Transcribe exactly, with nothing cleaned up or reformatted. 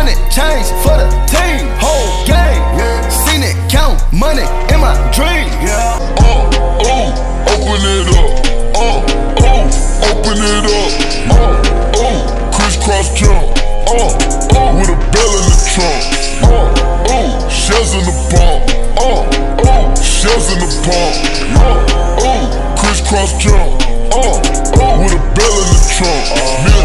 Hundred chains for the team, whole game. Yeah. Seen it count money in my dream. Yeah. Uh, oh, open it up. Uh, oh, open it up. Uh, oh, crisscross jump. Uh, oh, with a bell in the trunk. Uh, oh, shells in the bump. Uh, oh, shells in the pump. Uh, oh, crisscross jump. Uh, oh, with a bell in the trunk. Uh,